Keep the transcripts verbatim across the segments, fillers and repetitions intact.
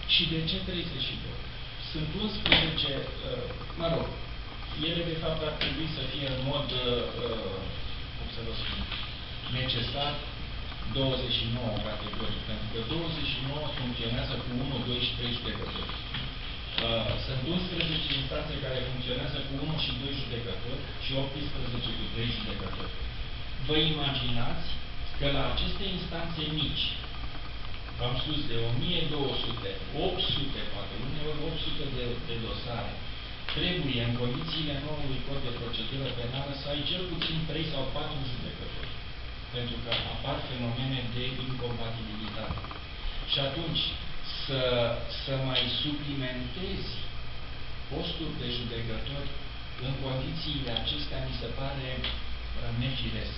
Și de ce treizeci și doi? Sunt unsprezece, mă rog, ele de fapt ar trebui să fie în mod, cum să vă spun, necesar, douăzeci și nouă categorii, pentru că douăzeci și nouă funcționează cu unu, doi și trei judecători. Sunt unsprezece instanțe care funcționează cu unu și doi judecători și optsprezece cu trei judecători. Vă imaginați că la aceste instanțe mici, v-am spus, de o mie două sute, opt sute, poate, uneori opt sute de, de dosare, trebuie, în condițiile noului cod de procedură penală, să ai cel puțin trei sau patru judecători. Pentru că apar fenomene de incompatibilitate. Și atunci, să, să mai suplimentezi posturi de judecători în condițiile acestea, mi se pare nefiresc.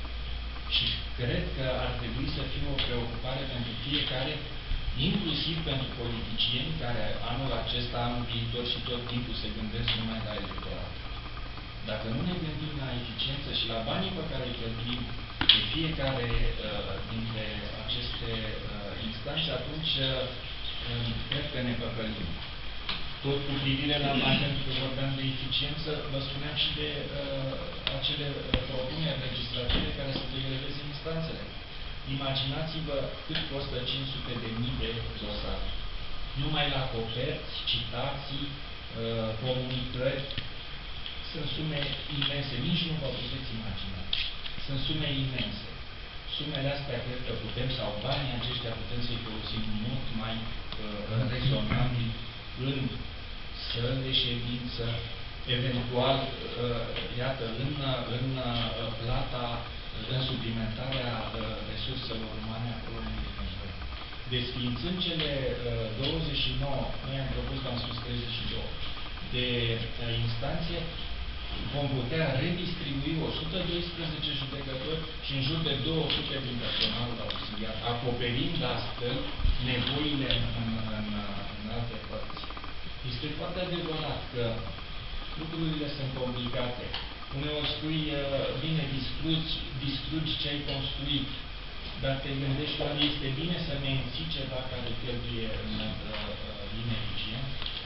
Și cred că ar trebui să fie o preocupare pentru fiecare, inclusiv pentru politicieni care anul acesta, anul viitor și tot timpul se gândesc numai la electorat. Dacă nu ne gândim la eficiență și la banii pe care îi cheltuim de fiecare uh, dintre aceste uh, instanțe, atunci uh, cred că ne păcălim. Tot cu privire la bani, pentru că vorbeam de eficiență, vă spuneam și de uh, acele uh, propuneri legislative care să eleveze instanțele. Imaginați-vă cât costă cinci sute de mii de dosare. Numai la coperți, citații, uh, comunicări, sunt sume imense, nici nu vă puteți imagina. Sunt sume imense. Sumele astea cred că putem, sau banii aceștia putem să-i folosim mult mai uh, rezonabil în săli de ședință, eventual, uh, iată, în, în uh, plata, în suplimentarea uh, resurselor umane acolo unde e nevoie. Desființând cele uh, douăzeci și nouă, noi am propus, am spus treizeci și doi, de uh, instanțe, vom putea redistribui o sută doisprezece judecători și în jur de două sute din personalul auxiliar, acoperind astfel nevoile în, în, în, în alte părți. Este foarte adevărat că lucrurile sunt complicate. Uneori spui, bine, distrugi, distrugi ce ai construit, dar te gândești, oare este bine să menții ceva care cheltuie în mod uh, ineficient?